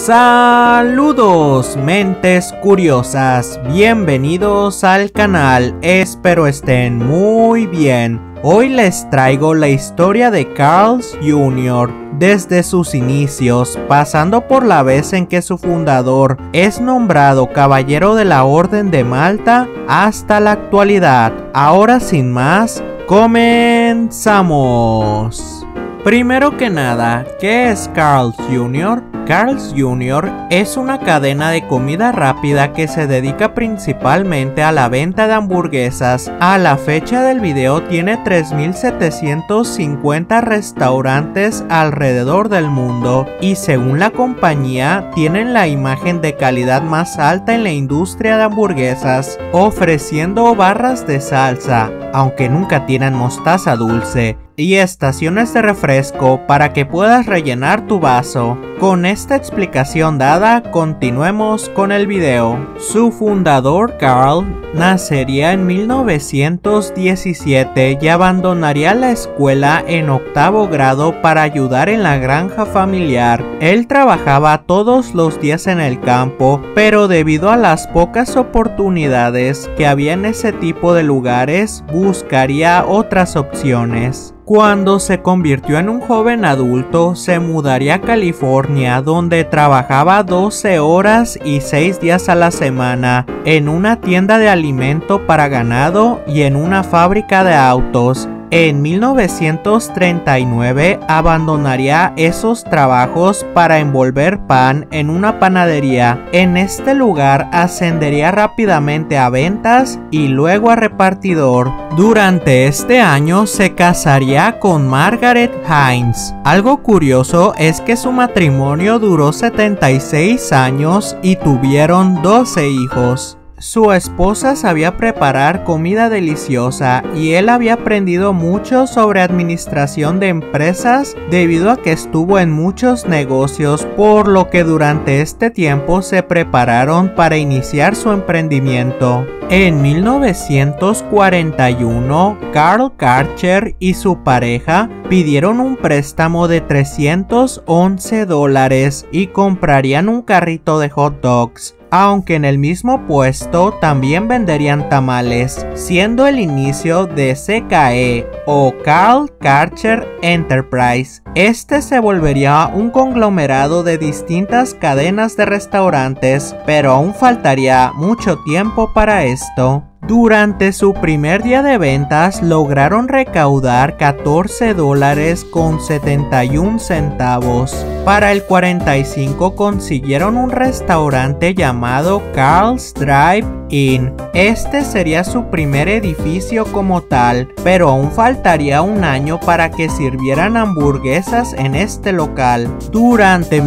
Saludos mentes curiosas, bienvenidos al canal, espero estén muy bien. Hoy les traigo la historia de Carl Jr. desde sus inicios, pasando por la vez en que su fundador es nombrado Caballero de la Orden de Malta hasta la actualidad. Ahora sin más, comenzamos. Primero que nada, ¿qué es Carl's Jr.? Carl's Jr. es una cadena de comida rápida que se dedica principalmente a la venta de hamburguesas. A la fecha del video tiene 3.750 restaurantes alrededor del mundo y según la compañía tienen la imagen de calidad más alta en la industria de hamburguesas, ofreciendo barras de salsa, aunque nunca tienen mostaza dulce, y estaciones de refresco para que puedas rellenar tu vaso. Con esta explicación dada, continuemos con el video. Su fundador Carl nacería en 1917 y abandonaría la escuela en octavo grado para ayudar en la granja familiar. Él trabajaba todos los días en el campo, pero debido a las pocas oportunidades que había en ese tipo de lugares, buscaría otras opciones. Cuando se convirtió en un joven adulto, se mudaría a California, donde trabajaba 12 horas y 6 días a la semana en una tienda de alimento para ganado y en una fábrica de autos. En 1939 abandonaría esos trabajos para envolver pan en una panadería. En este lugar ascendería rápidamente a ventas y luego a repartidor. Durante este año se casaría con Margaret Hines. Algo curioso es que su matrimonio duró 76 años y tuvieron 12 hijos. Su esposa sabía preparar comida deliciosa y él había aprendido mucho sobre administración de empresas debido a que estuvo en muchos negocios, por lo que durante este tiempo se prepararon para iniciar su emprendimiento. En 1941, Carl Karcher y su pareja pidieron un préstamo de $311 y comprarían un carrito de hot dogs, aunque en el mismo puesto también venderían tamales, siendo el inicio de CKE o Carl Karcher Enterprise. Este se volvería un conglomerado de distintas cadenas de restaurantes, pero aún faltaría mucho tiempo para esto. Durante su primer día de ventas lograron recaudar $14.71. Para el 45 consiguieron un restaurante llamado Carl's Drive-In. Este sería su primer edificio como tal, pero aún faltaría un año para que sirvieran hamburguesas en este local. Durante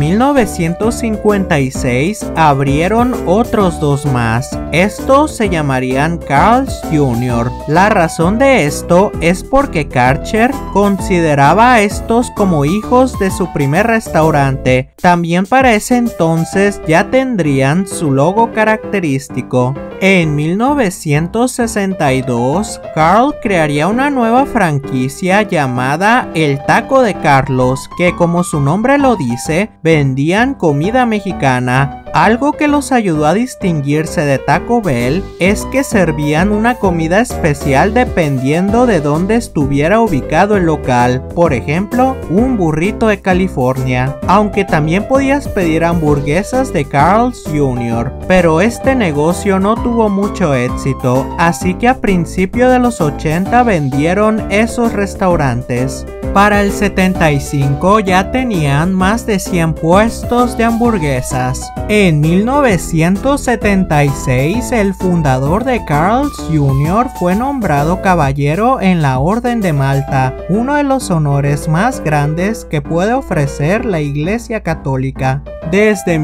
1956 abrieron otros dos más. Estos se llamarían Carl's Jr. La razón de esto es porque Karcher consideraba a estos como hijos de su primer restaurante. También para ese entonces ya tendrían su logo característico. En 1962, Carl crearía una nueva franquicia llamada El Taco de Carlos, que como su nombre lo dice, vendían comida mexicana. Algo que los ayudó a distinguirse de Taco Bell es que servían una comida especial dependiendo de dónde estuviera ubicado el local. Por ejemplo, un burrito de California. Aunque también podías pedir hamburguesas de Carl's Jr., pero este negocio no tuvo mucho éxito, así que a principios de los 80 vendieron esos restaurantes. Para el 75 ya tenían más de 100 puestos de hamburguesas. En 1976 el fundador de Carl's Jr. fue nombrado caballero en la Orden de Malta, uno de los honores más grandes que puede ofrecer la Iglesia Católica. Desde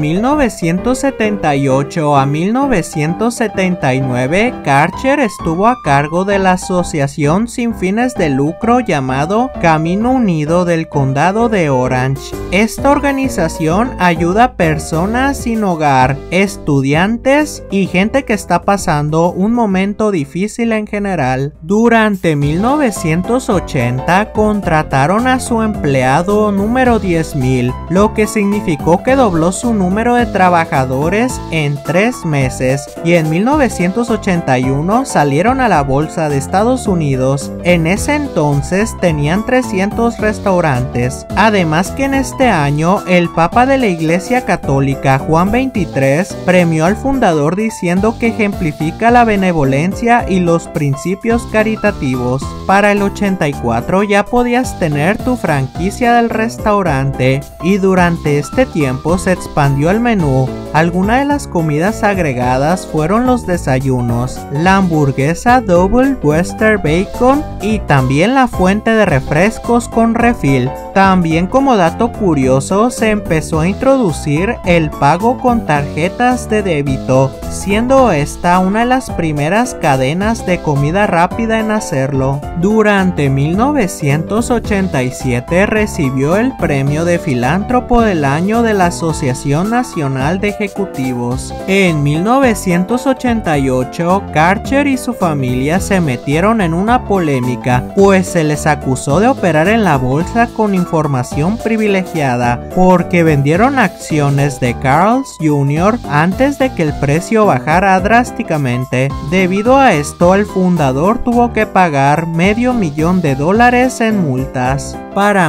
1978 a 1979, Karcher estuvo a cargo de la asociación sin fines de lucro llamado Camino Unido del Condado de Orange. Esta organización ayuda a personas sin hogar, estudiantes y gente que está pasando un momento difícil en general. Durante 1980 contrataron a su empleado número 10.000, lo que significó que dobló su número de trabajadores en 3 meses y en 1981 salieron a la bolsa de Estados Unidos. En ese entonces tenían 300 restaurantes. Además que en este año el Papa de la Iglesia Católica, Juan XXIII, premió al fundador diciendo que ejemplifica la benevolencia y los principios caritativos. Para el 84 ya podías tener tu franquicia del restaurante y durante este tiempo se expandió el menú. Algunas de las comidas agregadas fueron los desayunos, la hamburguesa Double Western Bacon y también la fuente de refrescos con refill. También, como dato curioso, se empezó a introducir el pago con tarjetas de débito, siendo esta una de las primeras cadenas de comida rápida en hacerlo. Durante 1987 recibió el premio de Filántropo del Año de la Asociación Nacional de Ejecutivos. En 1988, Karcher y su familia se metieron en una polémica, pues se les acusó de operar en la bolsa con información privilegiada, porque vendieron acciones de Carl's Jr. antes de que el precio bajara drásticamente. Debido a esto, el fundador tuvo que pagar $500,000 en multas. Para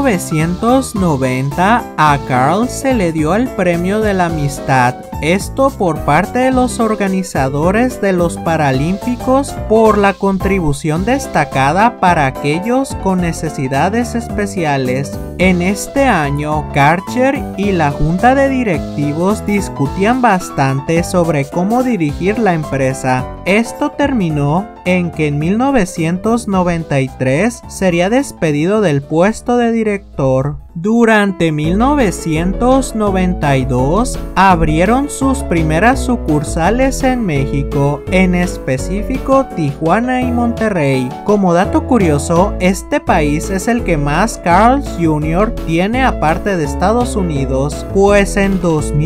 1990, a Carl se le dio el premio de la amistad, esto por parte de los organizadores de los Paralímpicos por la contribución destacada para aquellos con necesidades especiales. En este año, Karcher y la junta de directivos discutían bastante sobre cómo dirigir la empresa. Esto terminó en que en 1993 sería despedido del puesto de director. Durante 1992 abrieron sus primeras sucursales en México, en específico Tijuana y Monterrey. Como dato curioso, este país es el que más Carl's Jr. tiene aparte de Estados Unidos, pues en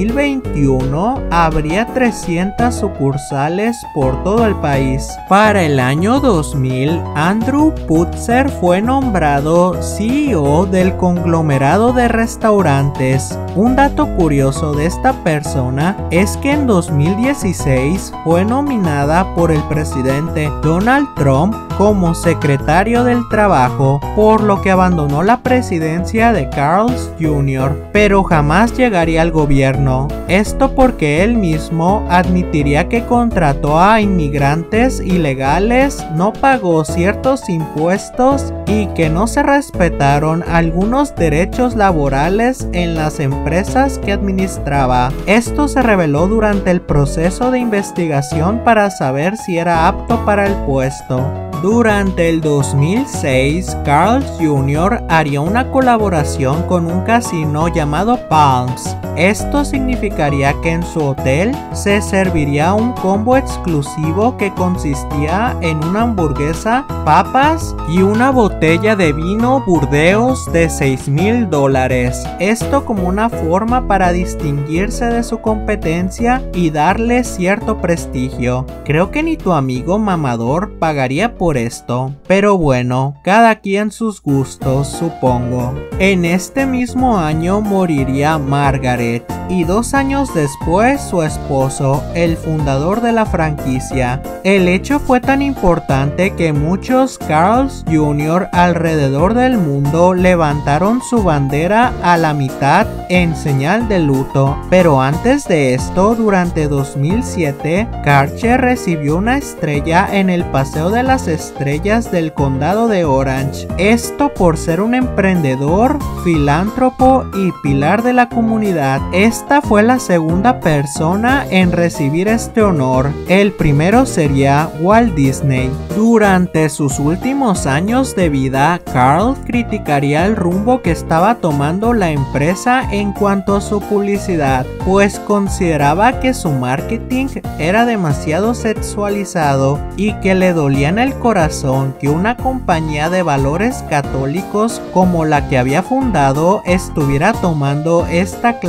2021 habría 300 sucursales por todo el país. Para el año 2000, Andrew Putzer fue nombrado CEO del conglomerado de restaurantes. Un dato curioso de esta persona es que en 2016 fue nominada por el presidente Donald Trump como secretario del trabajo, por lo que abandonó la presidencia de Carl's Jr., pero jamás llegaría al gobierno. Esto porque él mismo admitiría que contrató a inmigrantes ilegales, no pagó ciertos impuestos y que no se respetaron algunos derechos laborales en las empresas que administraba. Esto se reveló durante el proceso de investigación para saber si era apto para el puesto. Durante el 2006, Carl's Jr. haría una colaboración con un casino llamado Palms. Esto significaría que en su hotel se serviría un combo exclusivo que consistía en una hamburguesa, papas y una botella de vino Burdeos de $6,000. Esto como una forma para distinguirse de su competencia y darle cierto prestigio. Creo que ni tu amigo mamador pagaría por esto, pero bueno, cada quien sus gustos, supongo. En este mismo año moriría Margaret y 2 años después su esposo, el fundador de la franquicia. El hecho fue tan importante que muchos Carl's Jr. alrededor del mundo levantaron su bandera a la mitad en señal de luto. Pero antes de esto, durante 2007, Karcher recibió una estrella en el Paseo de las Estrellas del Condado de Orange. Esto por ser un emprendedor, filántropo y pilar de la comunidad. Esta fue la segunda persona en recibir este honor. El primero sería Walt Disney. Durante sus últimos años de vida, Carl criticaría el rumbo que estaba tomando la empresa en cuanto a su publicidad, pues consideraba que su marketing era demasiado sexualizado y que le dolía en el corazón que una compañía de valores católicos como la que había fundado estuviera tomando esta clase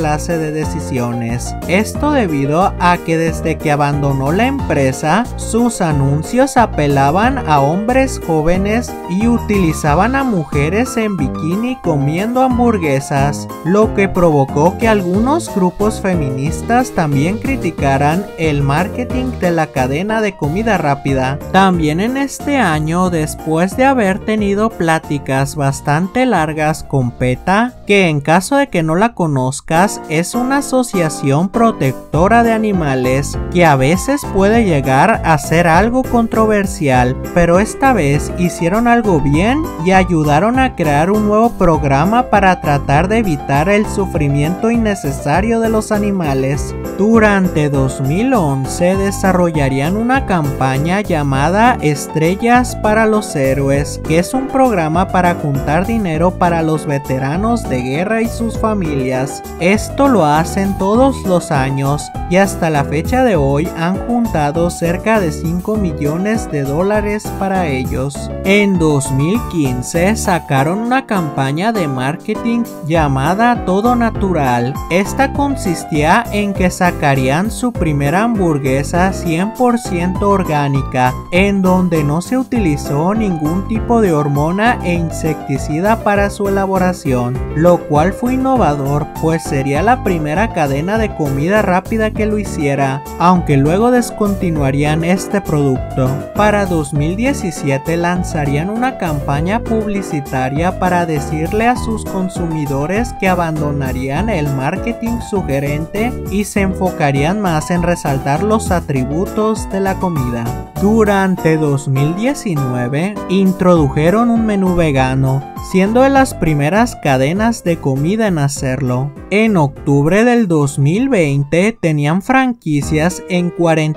clase de decisiones. Esto debido a que desde que abandonó la empresa, sus anuncios apelaban a hombres jóvenes y utilizaban a mujeres en bikini comiendo hamburguesas, lo que provocó que algunos grupos feministas también criticaran el marketing de la cadena de comida rápida. También en este año, después de haber tenido pláticas bastante largas con PETA, que en caso de que no la conozcas, es una asociación protectora de animales que a veces puede llegar a ser algo controversial, pero esta vez hicieron algo bien y ayudaron a crear un nuevo programa para tratar de evitar el sufrimiento innecesario de los animales. Durante 2011 desarrollarían una campaña llamada Estrellas para los Héroes, que es un programa para juntar dinero para los veteranos de guerra y sus familias. Esto lo hacen todos los años y hasta la fecha de hoy han juntado cerca de 5 millones de dólares para ellos. En 2015 sacaron una campaña de marketing llamada Todo Natural. Esta consistía en que sacarían su primera hamburguesa 100% orgánica, en donde no se utilizó ningún tipo de hormona e insecticida para su elaboración, lo cual fue innovador, pues sería la primera cadena de comida rápida que lo hiciera, aunque luego descontinuarían este producto. Para 2017 lanzarían una campaña publicitaria para decirle a sus consumidores que abandonarían el marketing sugerente y se enfocarían más en resaltar los atributos de la comida. Durante 2019 introdujeron un menú vegano, siendo de las primeras cadenas de comida en hacerlo. En octubre del 2020 tenían franquicias en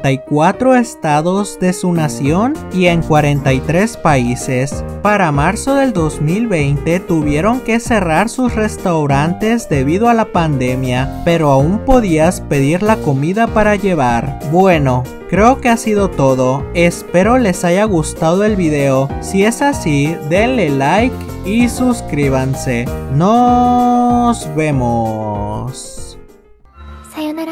44 estados de su nación y en 43 países. Para marzo del 2020 tuvieron que cerrar sus restaurantes debido a la pandemia, pero aún podías pedir la comida para llevar. Bueno, creo que ha sido todo. Espero les haya gustado el video. Si es así, denle like y suscríbanse. Nos vemos. Sayonara.